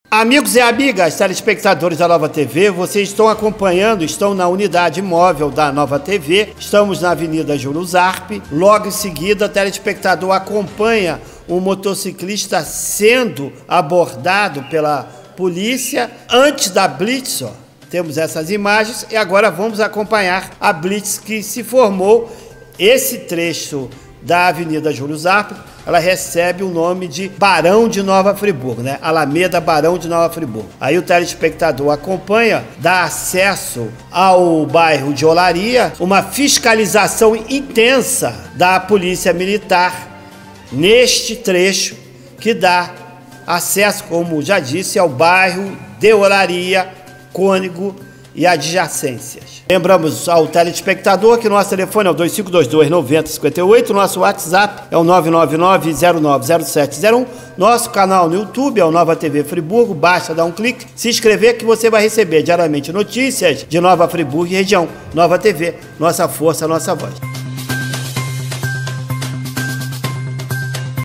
Amigos e amigas, telespectadores da Nova TV, vocês estão na unidade móvel da Nova TV, estamos na Avenida Júlio Zarpe. Logo em seguida, o telespectador acompanha um motociclista sendo abordado pela polícia antes da blitz. Temos essas imagens e agora vamos acompanhar a blitz que se formou. Esse trecho da Avenida Júlio Zarpe, ela recebe o nome de Barão de Nova Friburgo, né? Alameda Barão de Nova Friburgo. Aí o telespectador acompanha, dá acesso ao bairro de Olaria, uma fiscalização intensa da Polícia Militar neste trecho que dá acesso, como já disse, ao bairro de Olaria, Cônego e adjacências. Lembramos ao telespectador que nosso telefone é o 2522-9058, nosso WhatsApp é o 999-090701, nosso canal no YouTube é o Nova TV Friburgo, basta dar um clique, se inscrever que você vai receber diariamente notícias de Nova Friburgo e região. Nova TV, nossa força, nossa voz.